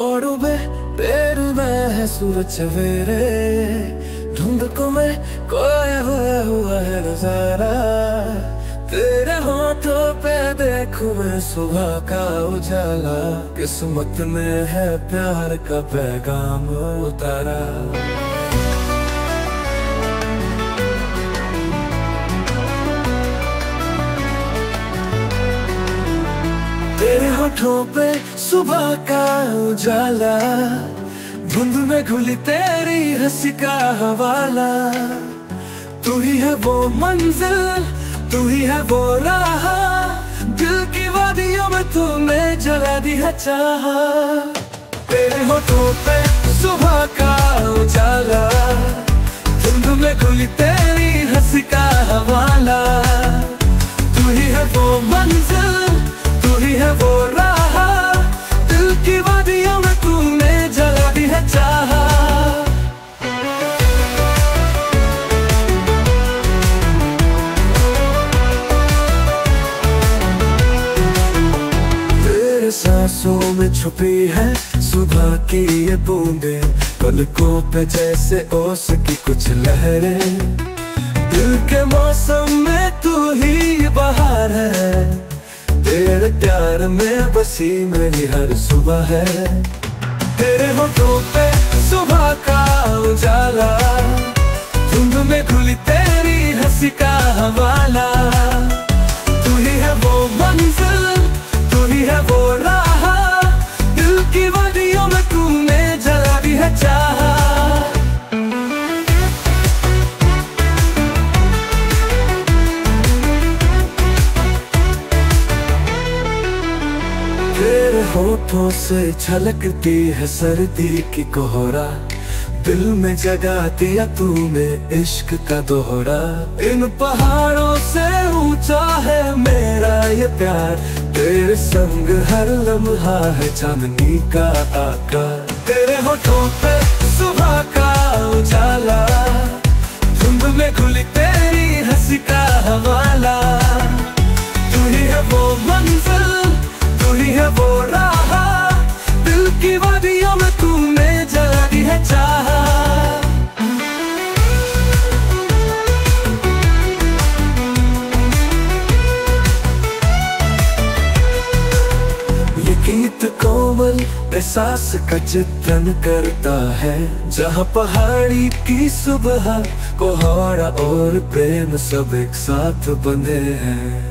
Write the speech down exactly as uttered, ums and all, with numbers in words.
ओडुबे तेरी मैं है सूरज सवेरे, धुंध को मैं खोया हुआ हुआ है नजारा। तेरे होठों पे देखूं मैं सुबह का उजाला, किस्मत में है प्यार का पैगाम उतारा। तेरे होठों पे सुबह का उजाला, धुंध में घुली तेरी हंसी का हवाला। तू ही है वो मंजिल, तू ही है वो राह, दिल की वादियों में तूने जला दी है चाह। तेरे होठों पे सुबह का उजाला, धुंध में घुली तेरी हंसी का हवाला। तू ही है वो मंजिल, तू ही है वो राह, दिल की वादियों में तूने जला दी है चाह। तेरे सांसों में छुपी है सुबह की ये बूंदे, पलकों पे जैसे ओस की कुछ लहरें। दिल के मौसम में तू ही बहार है, तेरे प्यार में बसी मेरी हर सुबह है। तेरे होठों पे सुबह का उजाला, धुंध में घुली तेरी हंसी का हवाला। तू ही है वो मंजिल, तू ही है वो राह, दिल की वादियों में तूने जला दी है चाह। तेरे होठों से छलकती है सर्दी की कोहरा, दिल में जगा दिया तूने इश्क का दोहरा। इन पहाड़ों से ऊंचा है मेरा ये प्यार, तेरे संग हर लम्हा है चांदनी का आकार। तेरे होठों पे सुबह का उजाला, धुंध में घुली तेरी हंसी का हवाला। तू ही है वो मंजिल, तू ही है वो राह, दिल की वादियों में तूने जला दी है चाह। ये गीत कोमल एहसास का चित्रण करता है, जहाँ पहाड़ी की सुबह कोहरा और प्रेम सब एक साथ बंधे हैं।